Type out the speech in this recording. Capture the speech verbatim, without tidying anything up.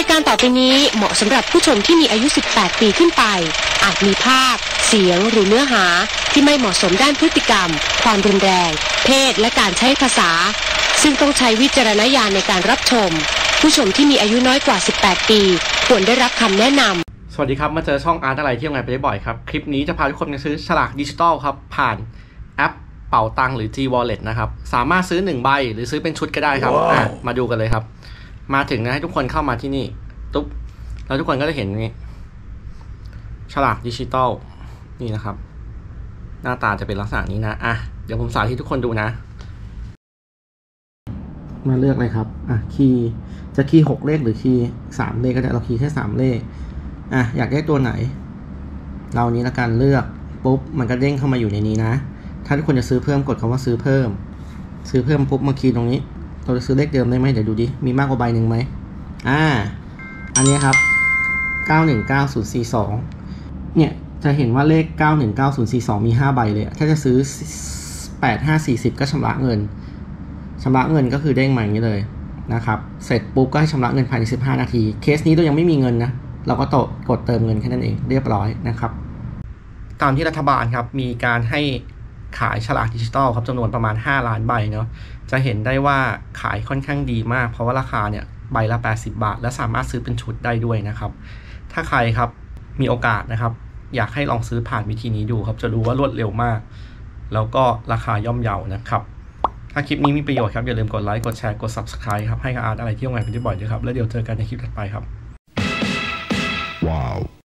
ายการต่อไปนี้เหมาะสำหรับผู้ชมที่มีอายุ สิบแปด ปีขึ้นไป อาจมีภาพ เสียงหรือเนื้อหาที่ไม่เหมาะสมด้านพฤติกรรม ความรุนแรง เพศและการใช้ภาษาซึ่งต้องใช้วิจารณญาณในการรับชมผู้ชมที่มีอายุน้อยกว่า สิบแปด ปีควรได้รับคำแนะนำสวัสดีครับมาเจอช่องอาร์ตอะไรที่ทำงานไปได้บ่อยครับคลิปนี้จะพาทุกคนไปซื้อฉลากดิจิตอลครับผ่านแอปเป๋าตังหรือ G Wallet นะครับสามารถซื้อหนึ่งใบหรือซื้อเป็นชุดก็ได้ครับ wow. มาดูกันเลยครับมาถึงนะให้ทุกคนเข้ามาที่นี่ตุ๊บแล้วทุกคนก็จะเห็นนี้ฉลากดิจิตอลนี่นะครับหน้าตาจะเป็นลักษณะนี้นะอ่ะเดี๋ยวผมสาธิตทุกคนดูนะมาเลือกเลยครับอ่ะคีย์จะคีย์หกเลขหรือคีย์สามเลขก็ได้เราคีย์แค่สามเลขอ่ะอยากได้ตัวไหนเรานี้ละกันเลือกปุ๊บมันก็เด้งเข้ามาอยู่ในนี้นะถ้าทุกคนจะซื้อเพิ่มกดคำว่าซื้อเพิ่มซื้อเพิ่มปุ๊บมาคีย์ตรงนี้เราจะซื้อเลขเดิมได้ไหมเดี๋ยวดูดิมีมากกว่าใบหนึ่งไหมอ่าอันนี้ครับเก้าหนึ่งเก้าศูนย์สี่สองเนี่ยจะเห็นว่าเลขเก้าหนึ่งเก้าศูนย์สี่สองมีห้าใบเลยถ้าจะซื้อแปด ห้า สี่ ศูนย์ก็ชำระเงินชำระเงินก็คือเด้งมาอย่างนี้เลยนะครับเสร็จปุ๊บก็ให้ชำระเงินภายในสิบห้านาทีเคสนี้เรายังไม่มีเงินนะเราก็กดเติมเงินแค่นั้นเองเรียบร้อยนะครับตามที่รัฐบาลครับมีการให้ขายฉลากดิจิตอลครับจำนวนประมาณห้าล้านใบเนาะจะเห็นได้ว่าขายค่อนข้างดีมากเพราะว่าราคาเนี่ยใบละแปดสิบบาทและสามารถซื้อเป็นชุดได้ด้วยนะครับถ้าใครครับมีโอกาสนะครับอยากให้ลองซื้อผ่านวิธีนี้ดูครับจะรู้ว่ารวดเร็วมากแล้วก็ราคาย่อมเยานะครับถ้าคลิปนี้มีประโยชน์ครับอย่าลืมกดไลค์กดแชร์กด ซับสไครบ์ ครับให้กับอาร์ตอะไรที่ทำงานเป็นบ่อยๆด้วยครับแล้วเดี๋ยวเจอกันในคลิปถัดไปครับว้าว